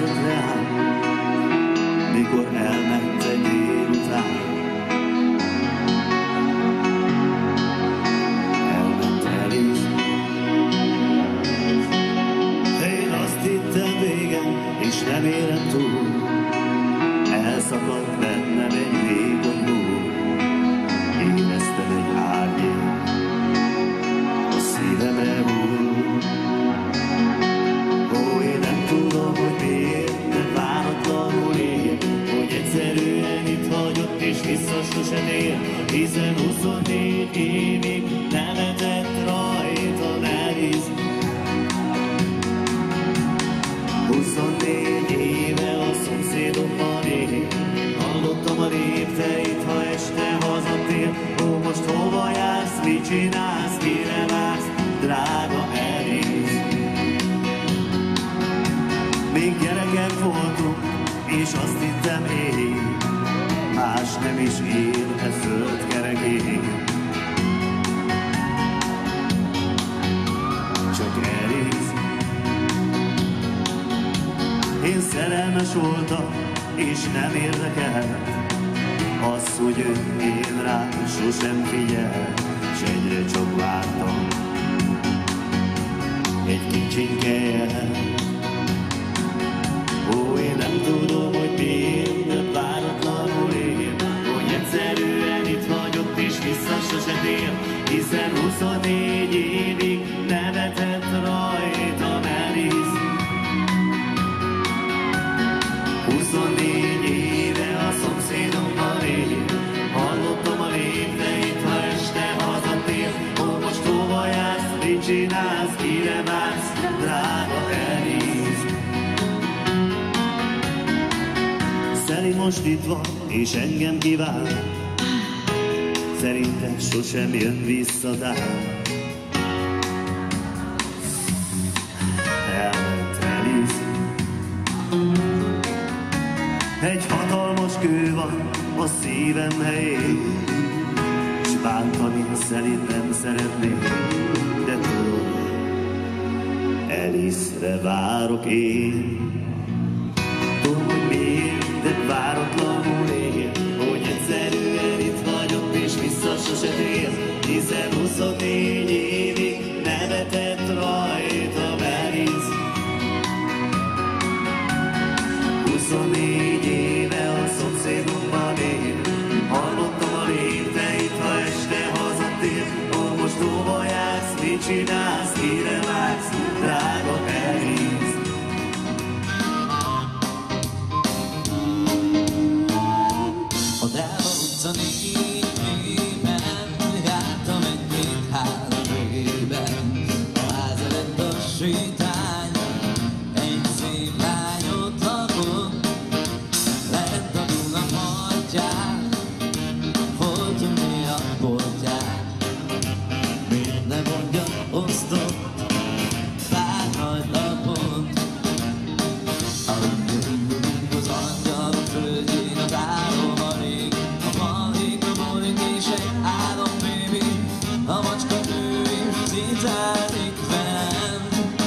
látszott rám, mikor elment egy délután. Elment Alice. Én azt hittem végem, és nem érem túl, elszakadt bennem egy vékony húr. Éreztem egy árnyék, a szívem elhull. Ó, én nem tudom, hogy miért, de váratlanul ér, hogy egyszerűen itt hagyott és vissza sose tér. Hiszen 24 évig nevetett rajtam Alice. 24 éve a szomszédomban él, hallottam a lépteit, ha este hazatér. Ó, most hova jársz, mit csinálsz, mire vársz, drága Alice? Még gyerekek voltunk, és azt hittem én, más nem is él e föld kerekén. Csak Alice. Én szerelmes voltam, és nem érdekelt az, hogy én rá sosem figyel, s egyre csak vártam egy kicsinke jel. Ó, én nem tudom, hogy miért, de váratlanul ér, hogy egyszerűen itt hagyott és vissza sose tér. Hiszen 24 évig nevetett rajtam Alice. 24 éve a szomszédomban él, hallottam a lépteit, ha este hazatér. Ó, most hova jársz, mit csinálsz, kire vársz, drága Alice? Szeli most itt van, és engem kíván, szerintem sosem jön vissza, de elment Alice. Egy hatalmas kő van a szívem helyén, s bántani Szelit nem szeretném, de tudom, Alice-re várok én. Tudom, hogy miért, de váratlanul ér, hogy egyszerűen itt hagyott és vissza sose tér. Hiszen 24 évig nevetett rajtam Alice. 24 éve a szomszédomban él, hallottam a lépteit, ha este hazatér. Ó, most hova jársz, mit csinálsz, kire vársz, drága Alice? A Dráva utca 4-ben jártam egy-két házében, a ház előtt a sétány, egy szép lány ott lakott, lent a Duna partján, voltunk mi a boltján. Miért ne mondja, osztott pár nagy lapot, ahogy jövünk az angyalok földjén, az álom alig, a balhék, a bolik és egy álom, baby. A macska ő is citázik velem.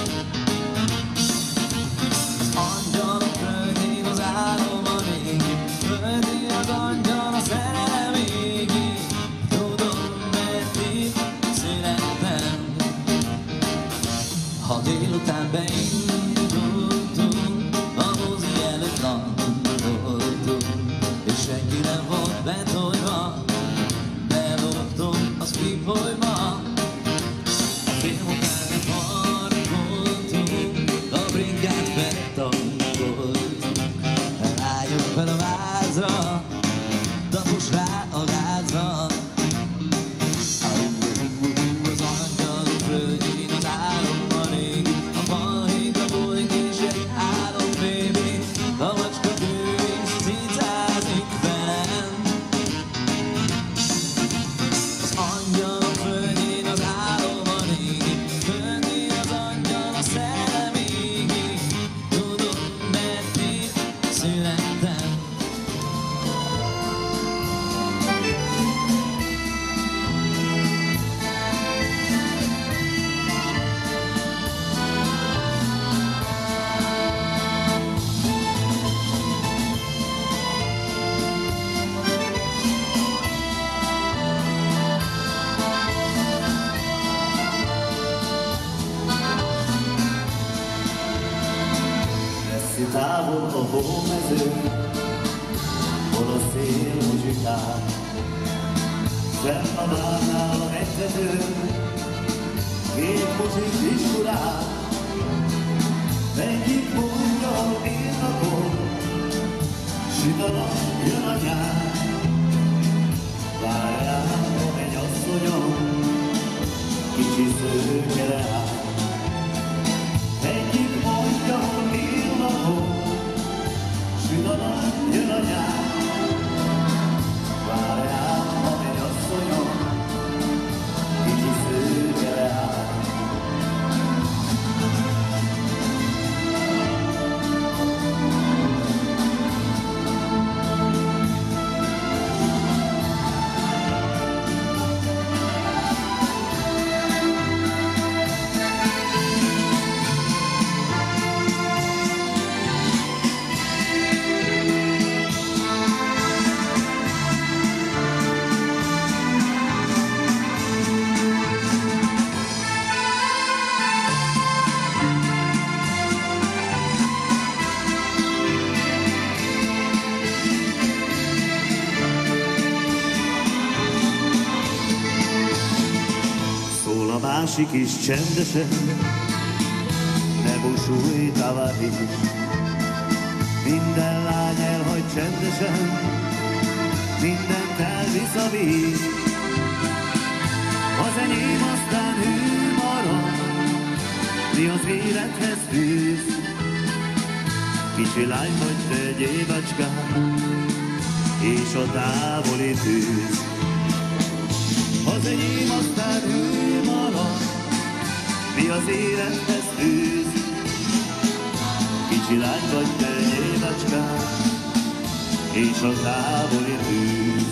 Az angyalok földjén, az álom alig, földi az angyal, a szerelem égig. Tudom, mert itt születtem. Ha délután beindultunk, a mozi előtt landoltunk, és senki nem volt betolva, beloptunk az pipolyba. A film után parkoltunk, a bringát betankoltunk, rájuk fel a vázra, tapos rá a gázra. Az angyalok földjén, az álomban ég, a távol a hómező, hol a szél muzsikál. Fenn a várnál a hegytetőn, két kocsit diskurál. Egyik mondja, ahol én napon, süt a nap, jön a nyár. Várjál a mennyasszonyom, kicsi szőke áll. Egyik mondja, ahol én napon, süt a nap, jön a nyár. Várjál a mennyasszonyom, kicsi szőke áll. A másik is csendesen, ne búsulj tovább is. Minden lány elhagy csendesen, mindent elvisz a víz. Az enyém aztán hű marad, mi az élethez fűz. Kicsi lány vagy te egy évecskán, és a távoli tűz. Az enyém aztán hű marad, mi az élethez fűz. Kicsi lány vagy te egy évecskán, és a távoli tűz.